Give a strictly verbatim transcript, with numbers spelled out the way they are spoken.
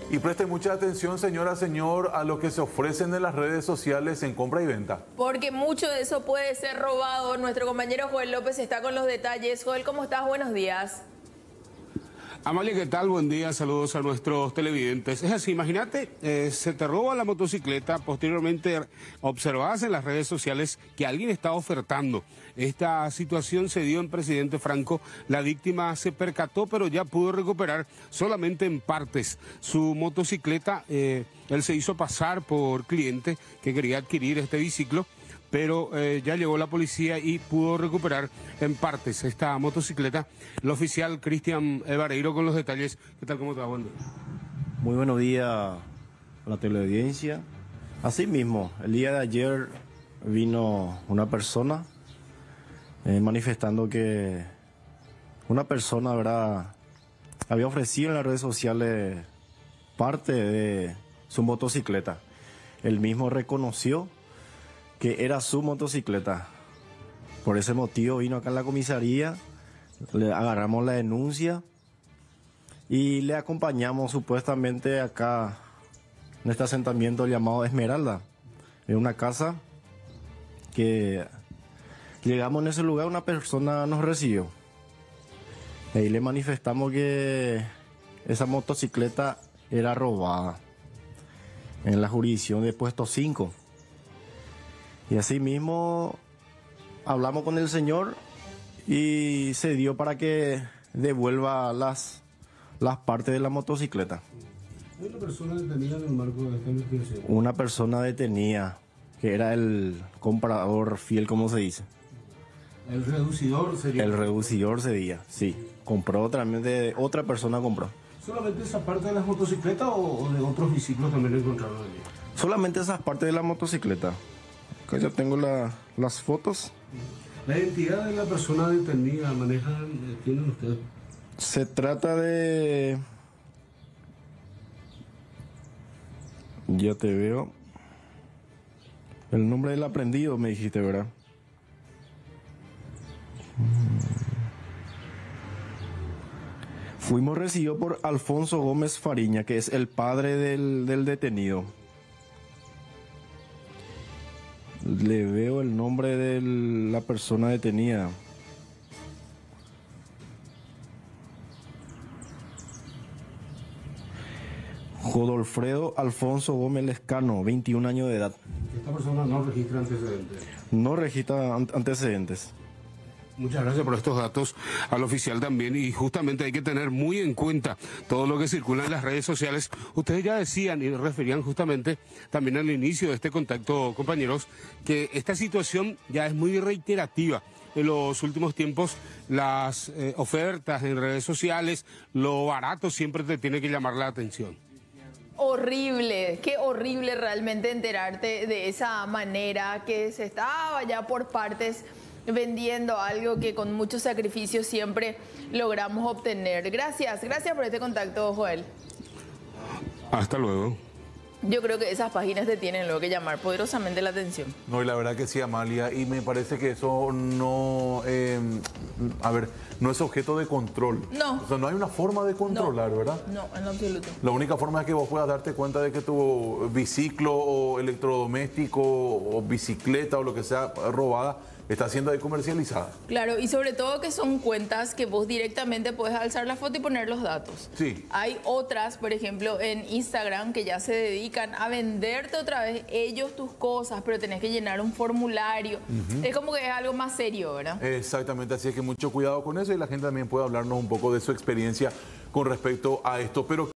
Y preste mucha atención, señora, señor, a lo que se ofrecen en las redes sociales en compra y venta. Porque mucho de eso puede ser robado. Nuestro compañero Joel López está con los detalles. Joel, ¿cómo estás? Buenos días. Amalia, ¿qué tal? Buen día, saludos a nuestros televidentes. Es así, imagínate, eh, se te roba la motocicleta, posteriormente observabas en las redes sociales que alguien está ofertando. Esta situación se dio en Presidente Franco, la víctima se percató, pero ya pudo recuperar solamente en partes su motocicleta. Eh, él se hizo pasar por cliente que quería adquirir este biciclo, pero eh, ya llegó la policía y pudo recuperar en partes esta motocicleta. El oficial Cristian Vareiro con los detalles. ¿Qué tal? ¿Cómo te va? Buen día. Muy buenos días a la teleaudiencia. Así mismo, el día de ayer vino una persona eh, manifestando que una persona, ¿verdad?, había ofrecido en las redes sociales parte de su motocicleta. Él mismo reconoció que era su motocicleta. Por ese motivo vino acá en la comisaría, le agarramos la denuncia y le acompañamos supuestamente acá en este asentamiento llamado Esmeralda, en una casa que llegamos en ese lugar, una persona nos recibió. Ahí le manifestamos que esa motocicleta era robada en la jurisdicción de Puesto cinco. Y así mismo hablamos con el señor y se dio para que devuelva las, las partes de la motocicleta. ¿Hay una persona detenida en el marco de esta investigación? Una persona detenida, que era el comprador fiel, como se dice. ¿El reducidor sería? El reducidor sería, sí. Compró también de otra persona compró. ¿Solamente esa parte de las motocicletas o, o de otros vehículos también lo encontraron allí? Solamente esas partes de la motocicleta. Acá ya tengo la, las fotos. ¿La identidad de la persona detenida manejan, tienen ustedes? Se trata de... Ya te veo. El nombre del aprendido me dijiste, ¿verdad? Fuimos recibidos por Alfonso Gómez Fariña, que es el padre del, del detenido. Le veo el nombre de la persona detenida. Godolfredo Alfonso Gómez Lescano, veintiún años de edad. Esta persona no registra antecedentes. No registra antecedentes. Muchas gracias por estos datos al oficial también, y justamente hay que tener muy en cuenta todo lo que circula en las redes sociales. Ustedes ya decían y referían justamente también al inicio de este contacto, compañeros, que esta situación ya es muy reiterativa. En los últimos tiempos las eh, ofertas en redes sociales, lo barato siempre te tiene que llamar la atención. Horrible, qué horrible realmente enterarte de esa manera, que se estaba ya por partes vendiendo algo que con mucho sacrificio siempre logramos obtener. Gracias, gracias por este contacto, Joel. Hasta luego. Yo creo que esas páginas te tienen luego que llamar poderosamente la atención. No, y la verdad que sí, Amalia, y me parece que eso no, eh, a ver, no es objeto de control. No. O sea, no hay una forma de controlar, no, ¿verdad? No, en absoluto. La única forma es que vos puedas darte cuenta de que tu biciclo o electrodoméstico o bicicleta o lo que sea robada está siendo ahí comercializada. Claro, y sobre todo que son cuentas que vos directamente puedes alzar la foto y poner los datos. Sí. Hay otras, por ejemplo, en Instagram que ya se dedican a venderte otra vez ellos tus cosas, pero tenés que llenar un formulario. Uh-huh. Es como que es algo más serio, ¿verdad? Exactamente, así es que mucho cuidado con eso, y la gente también puede hablarnos un poco de su experiencia con respecto a esto. Pero